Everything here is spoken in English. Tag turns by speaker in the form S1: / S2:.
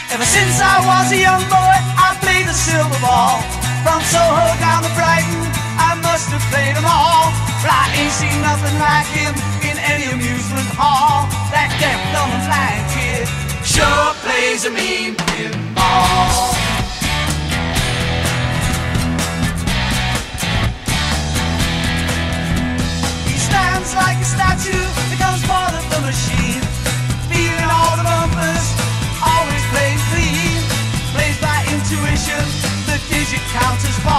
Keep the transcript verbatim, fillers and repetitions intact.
S1: Ever since I was a young boy, I played the silver ball. From Soho down to Brighton, I must have played them all. But I ain't seen nothing like him in any amusement hall. That deaf, dumb and blind kid sure plays a mean pinball. He stands like a statue, becomes part of the machine, feeling all the bumpers, always plays clean. Plays by intuition, the digit counters fall.